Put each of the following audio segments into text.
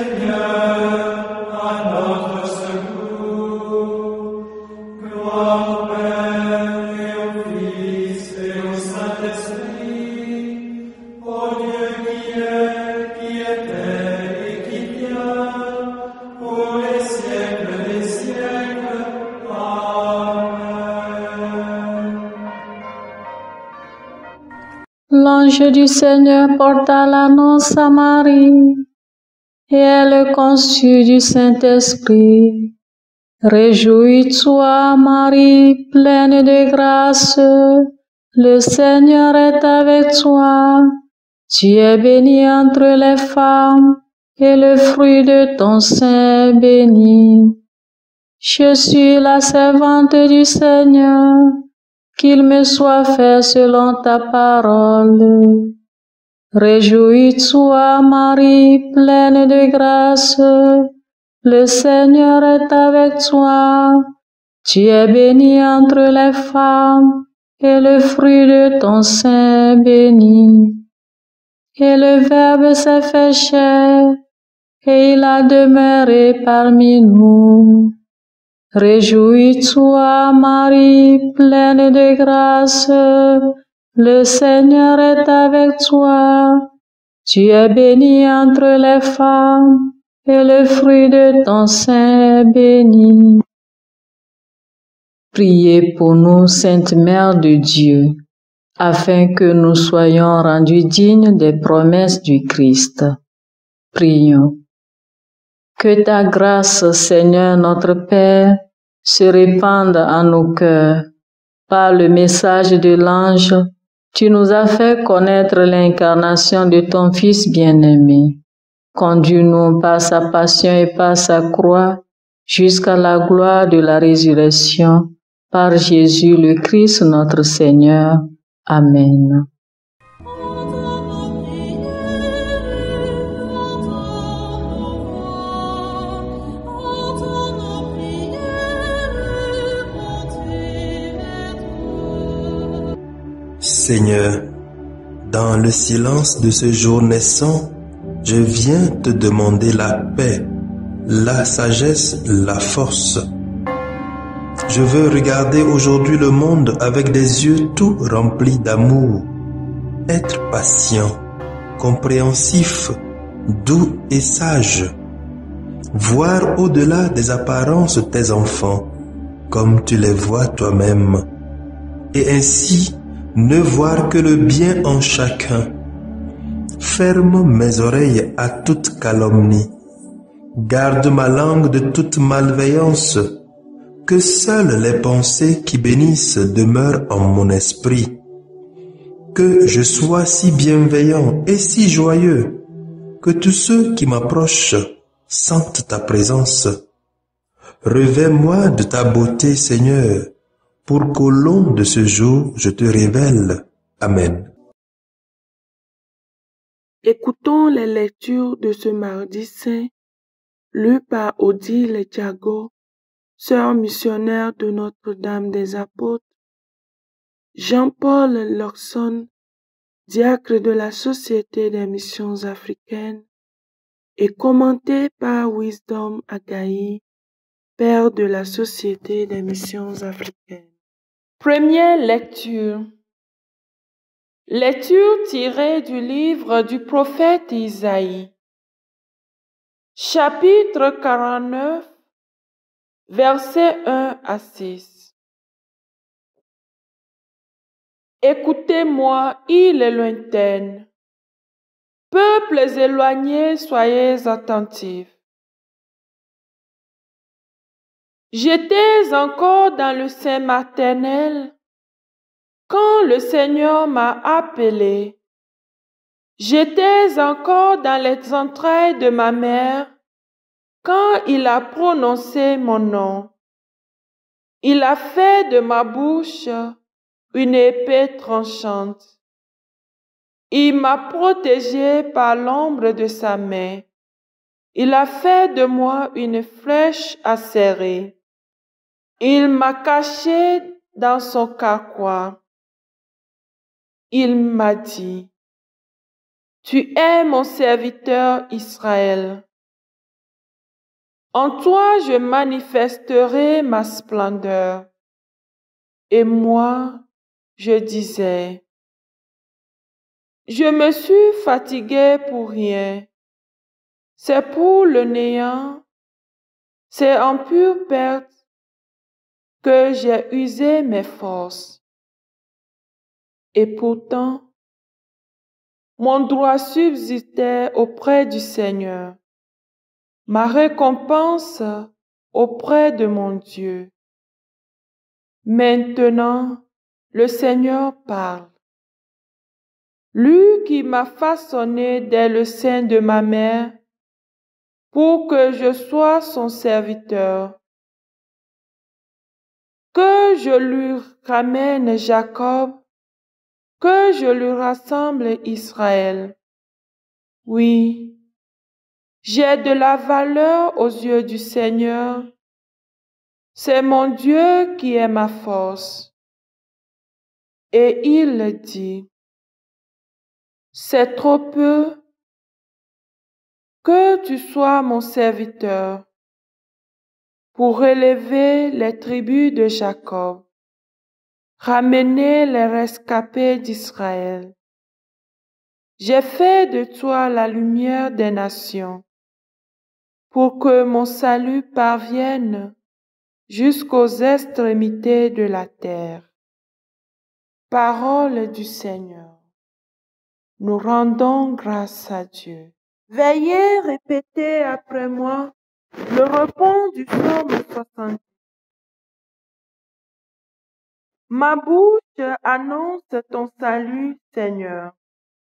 L'ange du Seigneur porta l'annonce à Marie, et elle conçut du Saint-Esprit. Réjouis-toi, Marie, pleine de grâce, le Seigneur est avec toi. Tu es bénie entre les femmes, et le fruit de ton sein est béni. Je suis la servante du Seigneur, qu'il me soit fait selon ta parole. Réjouis-toi, Marie, pleine de grâce, le Seigneur est avec toi. Tu es bénie entre les femmes, et le fruit de ton sein est béni. Et le Verbe s'est fait chair, et il a demeuré parmi nous. Réjouis-toi, Marie, pleine de grâce, le Seigneur est avec toi. Tu es bénie entre les femmes, et le fruit de ton sein est béni. Priez pour nous, Sainte Mère de Dieu, afin que nous soyons rendus dignes des promesses du Christ. Prions. Que ta grâce, Seigneur notre Père, se répande en nos cœurs. Par le message de l'ange, tu nous as fait connaître l'incarnation de ton Fils bien-aimé. Conduis-nous par sa passion et par sa croix jusqu'à la gloire de la résurrection, par Jésus le Christ notre Seigneur. Amen. Seigneur, dans le silence de ce jour naissant, je viens te demander la paix, la sagesse, la force. Je veux regarder aujourd'hui le monde avec des yeux tout remplis d'amour, être patient, compréhensif, doux et sage, voir au-delà des apparences tes enfants, comme tu les vois toi-même, et ainsi ne voir que le bien en chacun. Ferme mes oreilles à toute calomnie. Garde ma langue de toute malveillance. Que seules les pensées qui bénissent demeurent en mon esprit. Que je sois si bienveillant et si joyeux, que tous ceux qui m'approchent sentent ta présence. Revêt-moi de ta beauté, Seigneur, pour qu'au long de ce jour, je te révèle. Amen. Écoutons les lectures de ce mardi saint, lues par Odile Diago, sœur missionnaire de Notre-Dame des Apôtres, Jean-Paul Locson, diacre de la Société des Missions africaines, et commentées par Wisdom Agaï, père de la Société des Missions africaines. Première lecture. Lecture tirée du livre du prophète Isaïe. Chapitre 49, versets 1 à 6. Écoutez-moi, îles lointaines. Peuples éloignés, soyez attentifs. J'étais encore dans le sein maternel quand le Seigneur m'a appelé. J'étais encore dans les entrailles de ma mère quand il a prononcé mon nom. Il a fait de ma bouche une épée tranchante. Il m'a protégée par l'ombre de sa main. Il a fait de moi une flèche acérée. Il m'a caché dans son carquois. Il m'a dit, « Tu es mon serviteur Israël, En toi je manifesterai ma splendeur. Et moi, je disais, je me suis fatigué pour rien. C'est pour le néant, c'est en pure perte que j'ai usé mes forces. Et pourtant, mon droit subsistait auprès du Seigneur, ma récompense auprès de mon Dieu. Maintenant, le Seigneur parle. Lui qui m'a façonné dès le sein de ma mère, pour que je sois son serviteur. Que je lui ramène Jacob, que je lui rassemble Israël. Oui, j'ai de la valeur aux yeux du Seigneur. C'est mon Dieu qui est ma force. Et il dit, c'est trop peu que tu sois mon serviteur pour relever les tribus de Jacob, ramener les rescapés d'Israël. J'ai fait de toi la lumière des nations, pour que mon salut parvienne jusqu'aux extrémités de la terre. Parole du Seigneur. Nous rendons grâce à Dieu. Veuillez répéter après moi le refrain du psaume 70. Ma bouche annonce ton salut, Seigneur.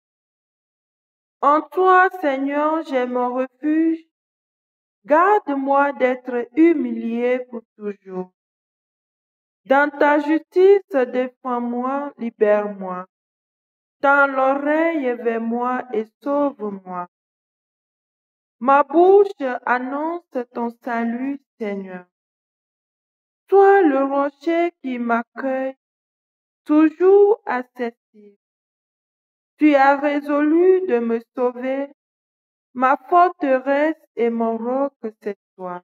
En toi, Seigneur, j'ai mon refuge. Garde-moi d'être humilié pour toujours. Dans ta justice, défends-moi, libère-moi. Tends l'oreille vers moi et sauve-moi. Ma bouche annonce ton salut, Seigneur. Toi le rocher qui m'accueille, toujours accessible. Tu as résolu de me sauver. Ma forteresse et mon roc, c'est toi.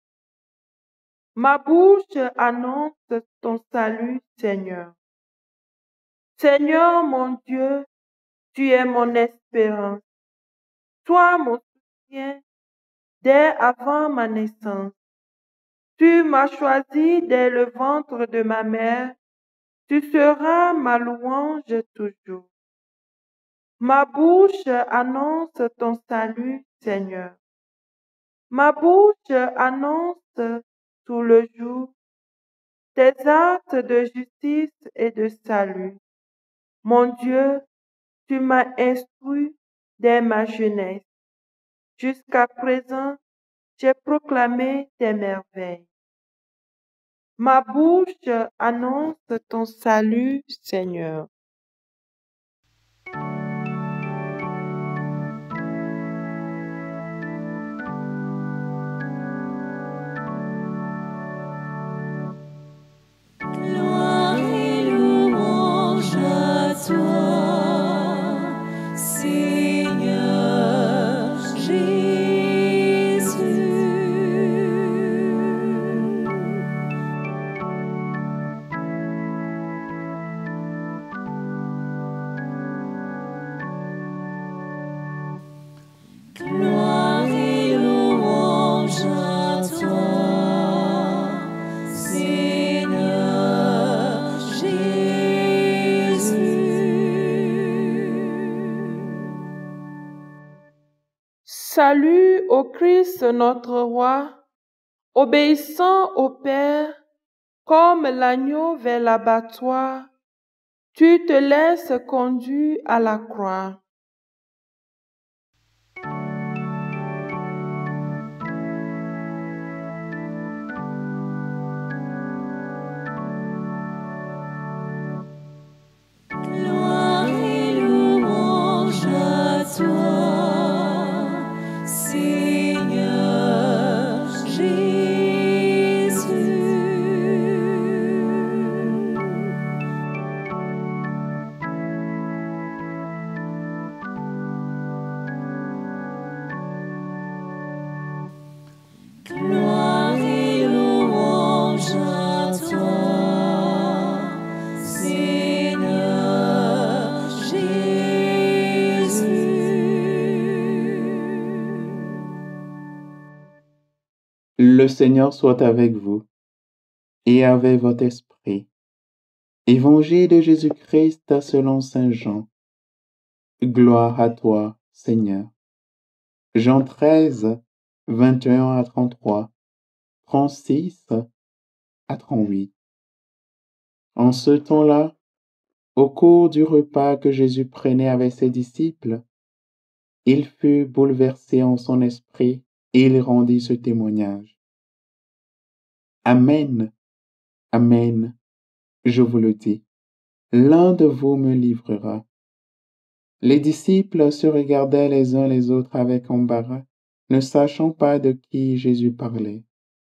Ma bouche annonce ton salut, Seigneur. Seigneur mon Dieu, tu es mon espérance. Toi mon soutien dès avant ma naissance. Tu m'as choisi dès le ventre de ma mère. Tu seras ma louange toujours. Ma bouche annonce ton salut, Seigneur. Ma bouche annonce tout le jour tes actes de justice et de salut. Mon Dieu, tu m'as instruit dès ma jeunesse. Jusqu'à présent, j'ai proclamé tes merveilles. Ma bouche annonce ton salut, Seigneur. Gloire et louange à toi, Seigneur Jésus. Gloire et louange à toi, Seigneur Jésus. Salut au Christ notre roi, obéissant au Père, comme l'agneau vers l'abattoir, tu te laisses conduire à la croix. Gloire et louange à toi, Seigneur Jésus. Le Seigneur soit avec vous et avec votre esprit. Évangile de Jésus-Christ selon saint Jean. Gloire à toi, Seigneur. Jean 13, 21 à 33, 36 à 38. En ce temps-là, au cours du repas que Jésus prenait avec ses disciples, il fut bouleversé en son esprit et il rendit ce témoignage. Amen, amen, je vous le dis, l'un de vous me livrera. Les disciples se regardaient les uns les autres avec embarras, ne sachant pas de qui Jésus parlait.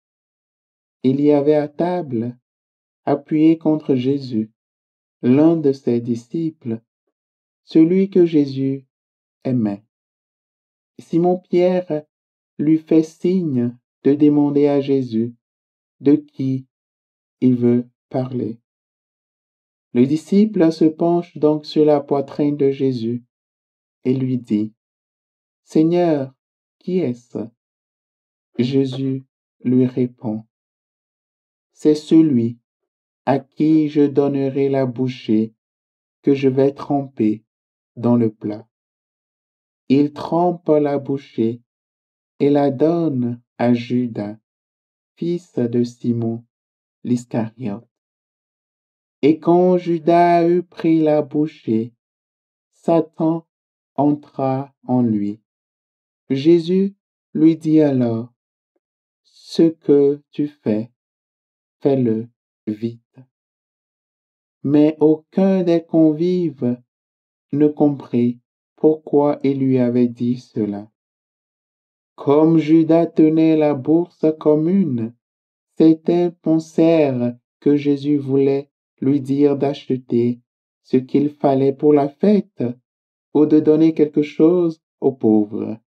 Il y avait à table, appuyé contre Jésus, l'un de ses disciples, celui que Jésus aimait. Simon-Pierre lui fait signe de demander à Jésus de qui il veut parler. Le disciple se penche donc sur la poitrine de Jésus et lui dit, « Seigneur, qui est-ce » Jésus lui répond, « C'est celui à qui je donnerai la bouchée que je vais tremper dans le plat. » Il trempe la bouchée et la donne à Judas, fils de Simon l'Iscariote. Et quand Judas eut pris la bouchée, Satan entra en lui. Jésus lui dit alors, « Ce que tu fais, fais-le vite. » Mais aucun des convives ne comprit pourquoi il lui avait dit cela. Comme Judas tenait la bourse commune, certains pensèrent que Jésus voulait lui dire d'acheter ce qu'il fallait pour la fête ou de donner quelque chose aux pauvres.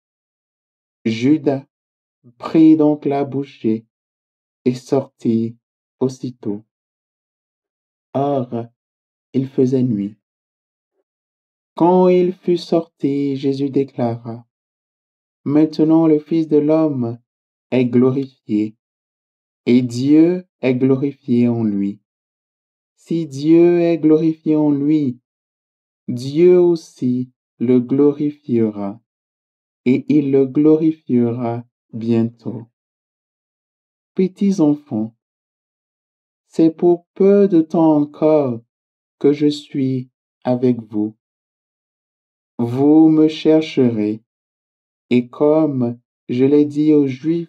Judas prit donc la bouchée et sortit aussitôt. Or, il faisait nuit. Quand il fut sorti, Jésus déclara, « Maintenant le Fils de l'homme est glorifié, et Dieu est glorifié en lui. Si Dieu est glorifié en lui, Dieu aussi le glorifiera, et il le glorifiera bientôt. Petits enfants, c'est pour peu de temps encore que je suis avec vous. Vous me chercherez, et comme je l'ai dit aux Juifs,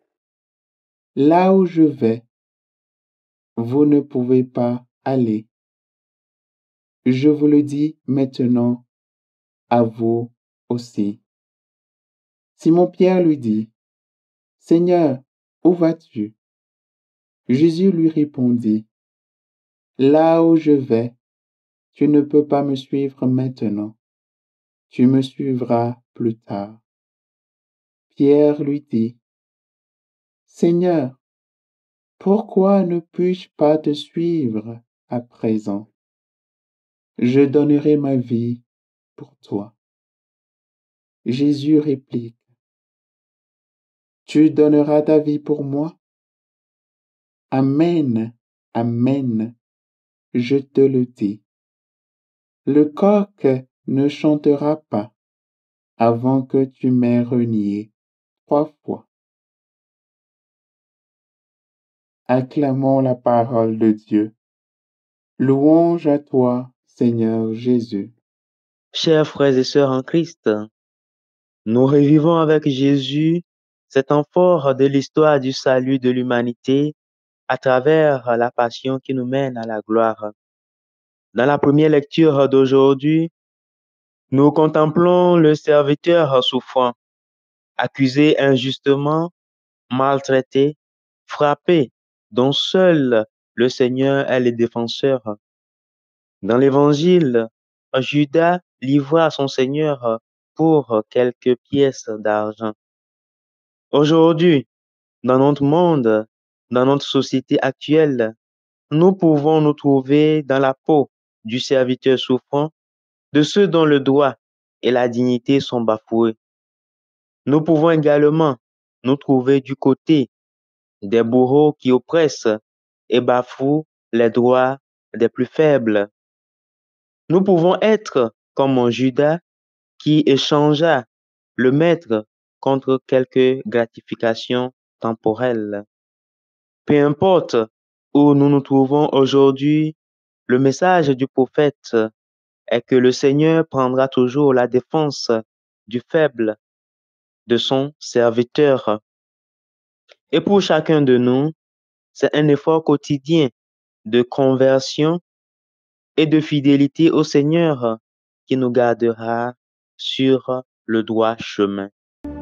là où je vais, vous ne pouvez pas aller. Je vous le dis maintenant à vous aussi. Simon-Pierre lui dit, « Seigneur, où vas-tu » Jésus lui répondit, « Là où je vais, tu ne peux pas me suivre maintenant. Tu me suivras plus tard. » Pierre lui dit, « Seigneur, pourquoi ne puis-je pas te suivre à présent? Je donnerai ma vie pour toi. » Jésus réplique, « Tu donneras ta vie pour moi? Amen, amen, je te le dis. Le coq ne chantera pas avant que tu m'aies renié 3 fois. Acclamons la parole de Dieu. Louange à toi, Seigneur Jésus. Chers frères et sœurs en Christ, nous revivons avec Jésus cet temps fort de l'histoire du salut de l'humanité à travers la passion qui nous mène à la gloire. Dans la première lecture d'aujourd'hui, nous contemplons le serviteur souffrant, accusé injustement, maltraité, frappé, dont seul le Seigneur est le défenseur. Dans l'Évangile, Judas livra son Seigneur pour quelques pièces d'argent. Aujourd'hui, dans notre monde, dans notre société actuelle, nous pouvons nous trouver dans la peau du serviteur souffrant, de ceux dont le droit et la dignité sont bafoués. Nous pouvons également nous trouver du côté des bourreaux qui oppressent et bafouent les droits des plus faibles. Nous pouvons être comme un Judas qui échangea le maître contre quelques gratifications temporelles. Peu importe où nous nous trouvons aujourd'hui, le message du prophète est que le Seigneur prendra toujours la défense du faible, de son serviteur. Et pour chacun de nous, c'est un effort quotidien de conversion et de fidélité au Seigneur qui nous gardera sur le droit chemin.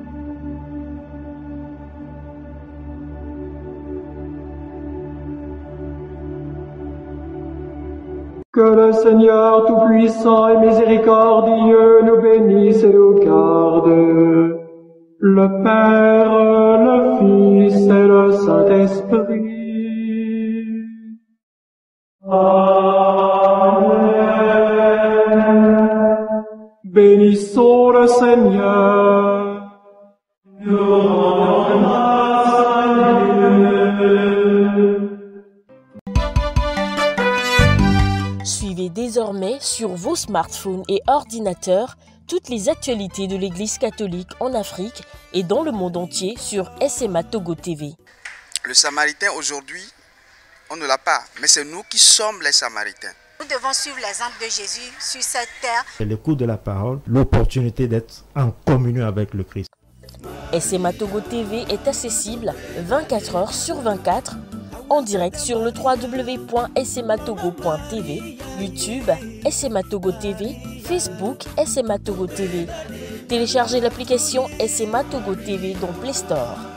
Que le Seigneur Tout-Puissant et Miséricordieux nous bénisse et nous garde, le Père, le Fils et le Saint-Esprit. Amen. Bénissons le Seigneur. Nous rendons grâce à Dieu. Suivez désormais sur vos smartphones et ordinateurs toutes les actualités de l'Église catholique en Afrique et dans le monde entier sur SMA Togo TV. Le Samaritain aujourd'hui, on ne l'a pas, mais c'est nous qui sommes les Samaritains. Nous devons suivre l'exemple de Jésus sur cette terre. L'écoute de la parole, l'opportunité d'être en communion avec le Christ. SMA Togo TV est accessible 24 heures sur 24 en direct sur le www.smatogo.tv, YouTube, SMA Togo TV, Facebook, SMA Togo TV. Téléchargez l'application SMA Togo TV dans Play Store.